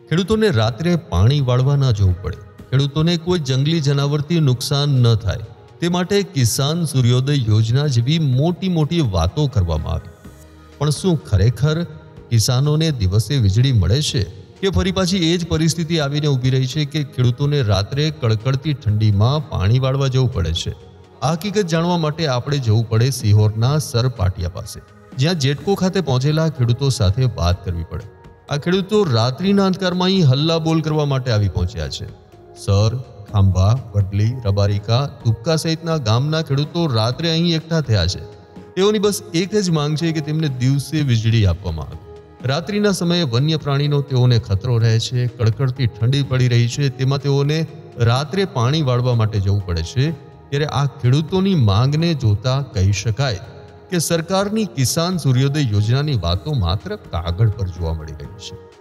ખેડૂતોને રાત્રે પાણી વાળવા ન જવું પડે, ખેડૂતોને કોઈ જંગલી જનાવરથી નુકસાન ન થાય, તે માટે કિસાન સૂર્યોદય યોજના જેવી મોટી મોટી વાતો કરવામાં આવી. પણ શું ખરેખર કિસાનોને દિવસે વીજળી મળે છે કે ફરી પાછી એ જ પરિસ્થિતિ આવીને ઊભી રહી છે કે ખેડૂતોને રાત્રે કડકડતી ઠંડીમાં પાણી વાળવા જવું પડે છે? આ હકીકત જાણવા માટે આપણે જવું પડે સિહોરના સર પાટિયા પાસે, જ્યાં જેટકો ખાતે પહોંચેલા ખેડૂતો સાથે વાત કરવી પડે. આ ખેડૂતો રાત્રિના અંધકારમાં અહીં હલ્લાબોલ કરવા માટે આવી પહોંચ્યા છે. સર, ખાંભા, વડલી, રબારિકા, તુક્કા સહિતના ગામના ખેડૂતો રાત્રે અહીં એકઠા થયા છે. તેઓની બસ એક જ માંગ છે કે તેમને દિવસે વીજળી આપવામાં આવે. રાત્રિના સમયે વન્ય પ્રાણીનો તેઓને ખતરો રહે છે, કડકડતી ઠંડી પડી રહી છે, તેમાં તેઓને રાત્રે પાણી વાળવા માટે જવું પડે છે. ત્યારે આ ખેડૂતોની માંગને જોતા કહી શકાય કે સરકારની કિસાન સૂર્યોદય યોજનાની વાતો માત્ર કાગળ પર જોવા મળી રહી છે.